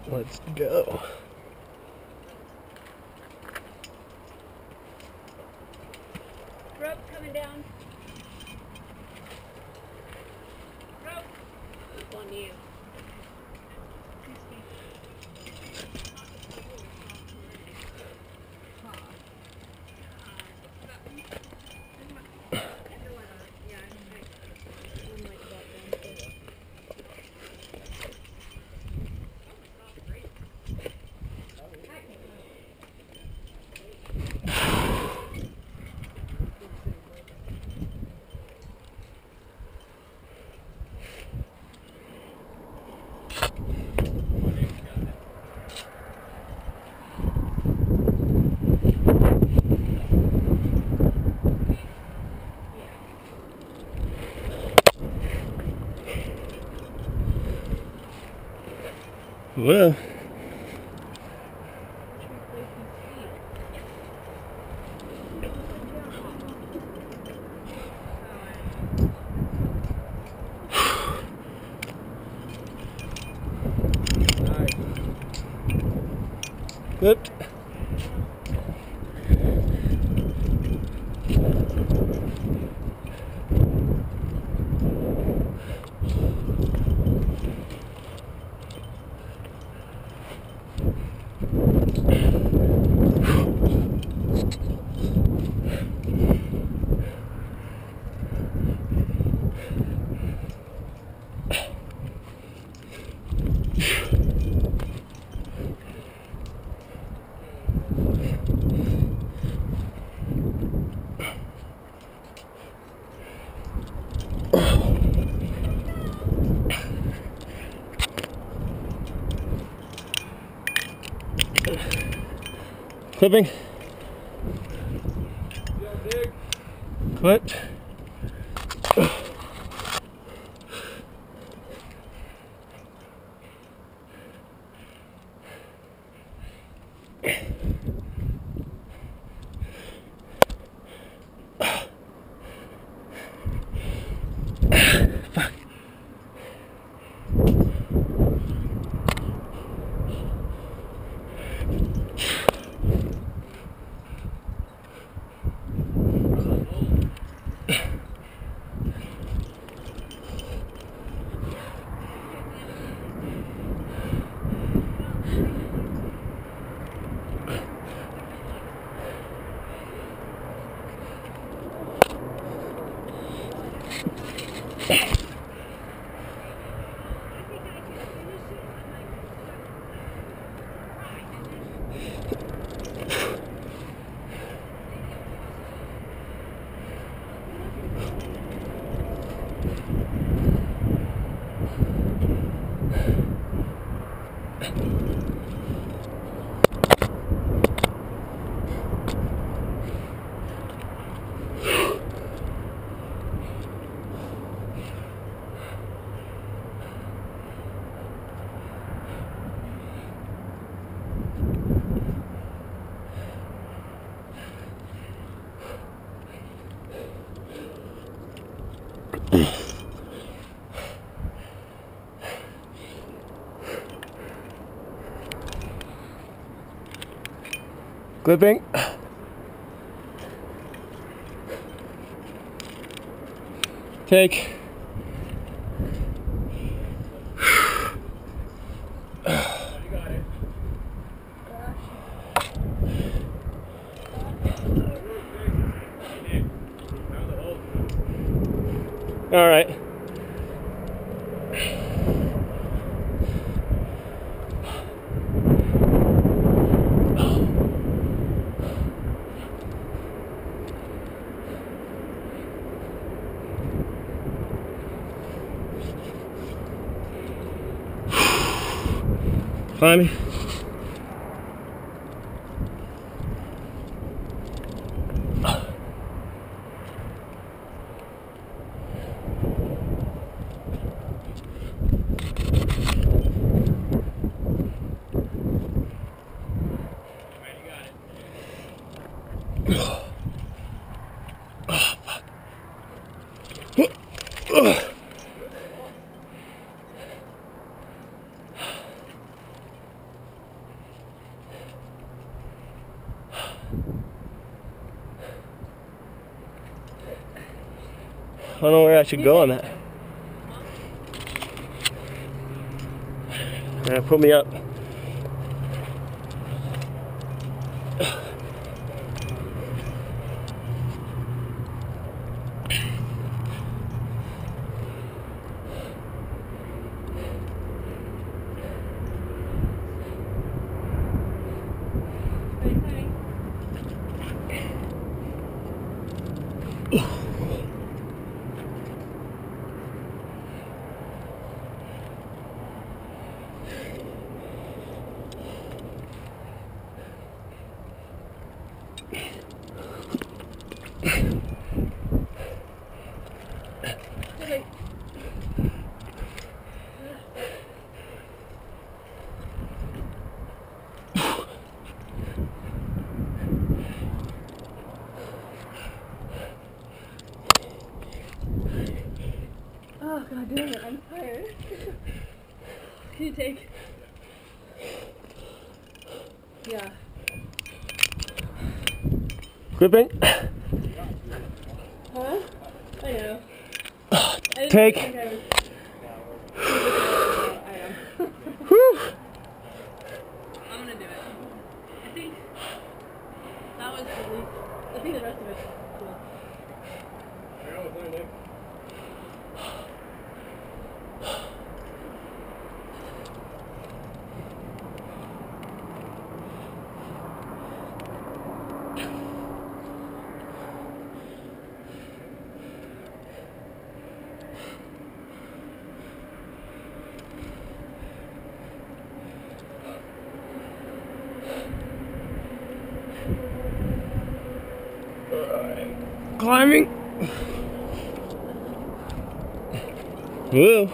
Let's go. Rope coming down. Rope. On you. Well, good. Clipping. Clipped. Fuck. Clipping. Take. All right. Climbing. don't know where I should go on that. Put me up. Oh god damn it, I'm tired. Can you take? Yeah. Gripping. Huh? I know. Take. I know. Whew. I'm gonna do it. I think that was the least. I think the rest of it's cool. Climbing. Whoa.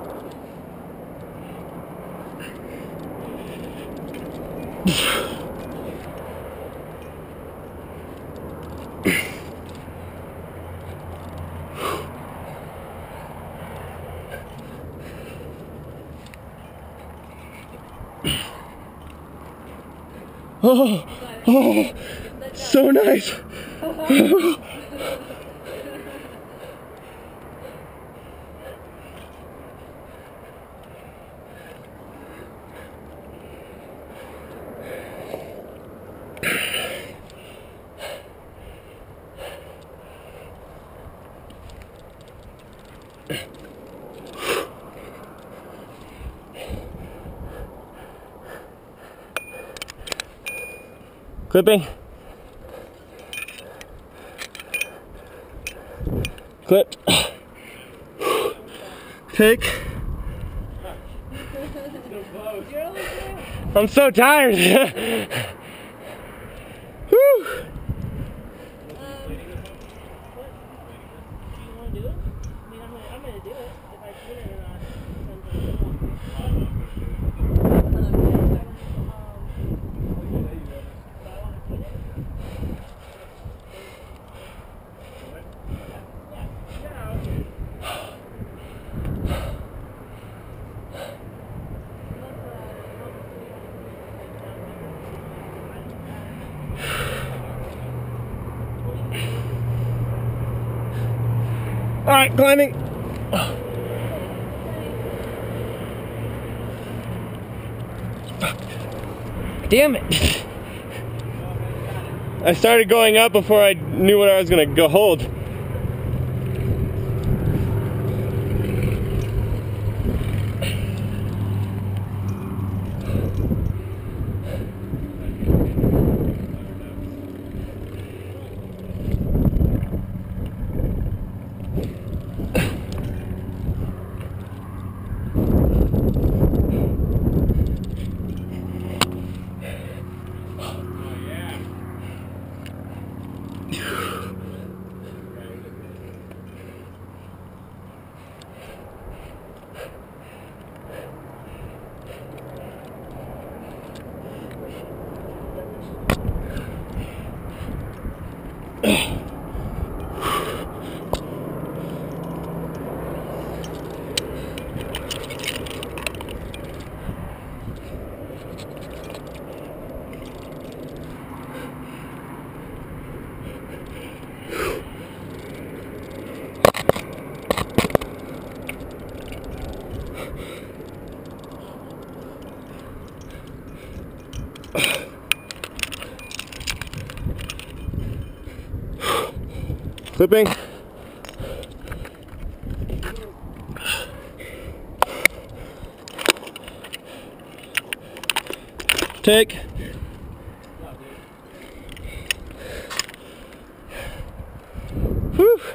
Oh, oh, so nice. Clipping. Clip. Take. I'm so tired. Whew. All right, climbing. Damn it. I started going up before I knew what I was gonna go hold. Clipping. Take. Whew.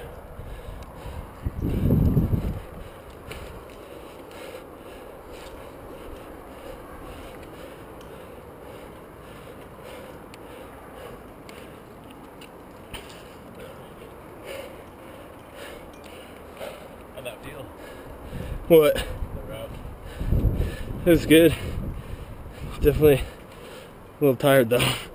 How'd that feel? What? The route. It was good. Definitely a little tired though.